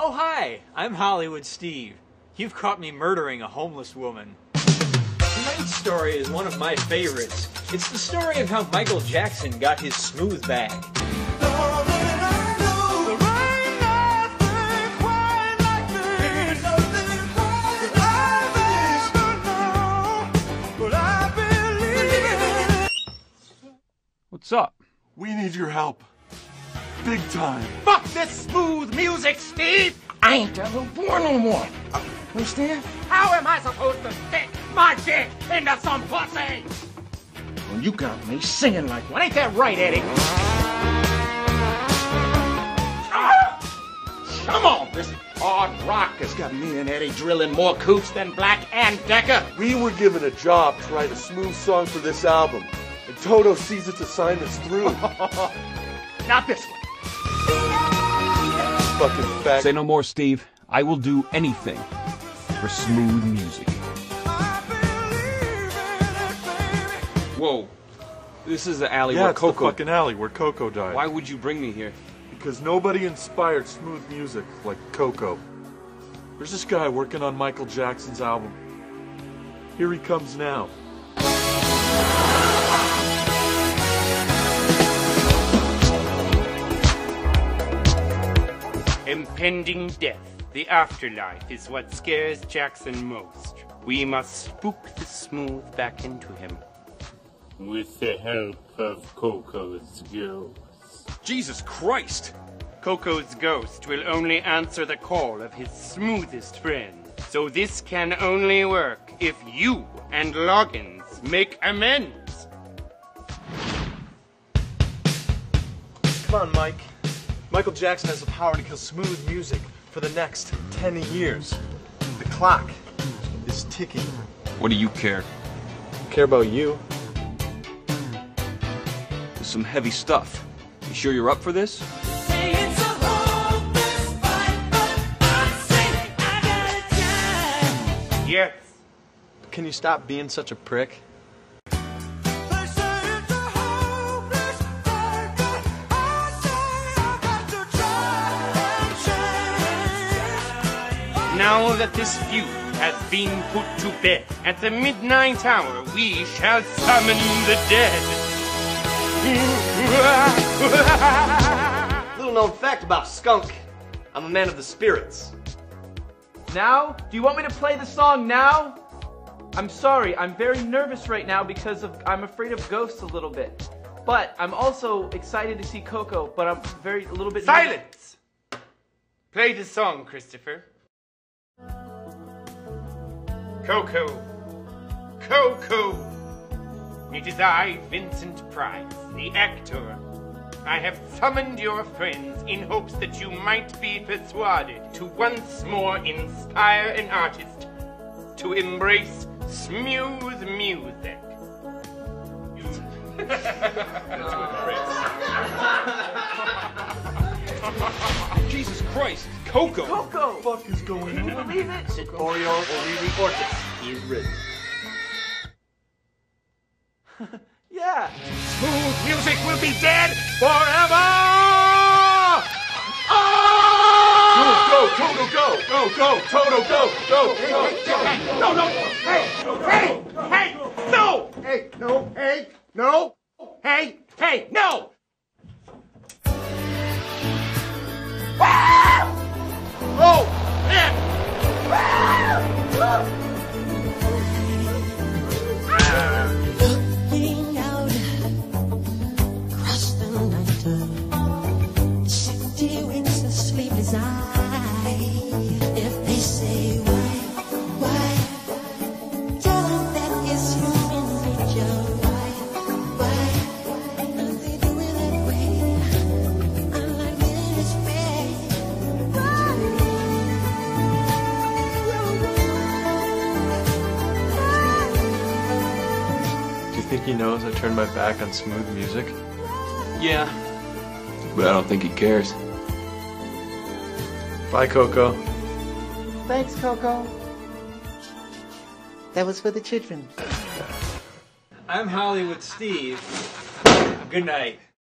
Oh, hi! I'm Hollywood Steve. You've caught me murdering a homeless woman. Tonight's story is one of my favorites. It's the story of how Michael Jackson got his smooth bag. What's up? We need your help. Big time. Fuck this smooth music, Steve! I ain't that little boy no more. Understand? How am I supposed to stick my dick into some pussy? Well, you got me singing like one. Ain't that right, Eddie? Come on, this hard rock has got me and Eddie drilling more coots than Black and Decker. We were given a job to write a smooth song for this album, and Toto sees its assignments through. Not this one. Fucking fag. Say no more, Steve. I will do anything for smooth music. Whoa. This is the alley Yeah, where it's Coco... the fucking alley where Coco died. Why would you bring me here? Because nobody inspired smooth music like Coco. There's this guy working on Michael Jackson's album. Here he comes now. Impending death, the afterlife, is what scares Jackson most. We must spook the smooth back into him. With the help of Coco's ghost. Jesus Christ! Coco's ghost will only answer the call of his smoothest friend. So this can only work if you and Loggins make amends. Come on, Mike. Michael Jackson has the power to kill smooth music for the next 10 years. The clock is ticking. What do you care? I care about you. There's some heavy stuff. You sure you're up for this? Yes. Can you stop being such a prick? Now that this feud has been put to bed, at the midnight hour we shall summon the dead. Little known fact about Skunk. I'm a man of the spirits. Now? Do you want me to play the song now? I'm sorry, I'm very nervous right now because I'm afraid of ghosts a little bit. But I'm also excited to see Coco, but I'm a little bit nervous. Silence! Play the song, Christopher. Coco. Coco. It is I, Vincent Price, the actor. I have summoned your friends in hopes that you might be persuaded to once more inspire an artist to embrace smooth music. Jesus Christ! Coco! Coco! What the fuck is going Can you on? believe it? Sit Oreo Oriri Orchis. He is written. Yeah. Smooth music will be dead forever! Oh! Go, Toto, go! Go, go, Toto, go! Go! Hey, no, no! Hey! Hey! Hey! No! Hey! No! Hey! No! Hey! Hey! No! Oh! Man! Looking out across the night, city winks a sleepless eye. If they say why, tell them that it's human nature. Why, they do it that way. I'm like this way. Do you think he knows I turned my back on smooth music? Yeah. But I don't think he cares. Bye, Coco. Thanks, Coco. That was for the children. I'm Hollywood Steve. Good night.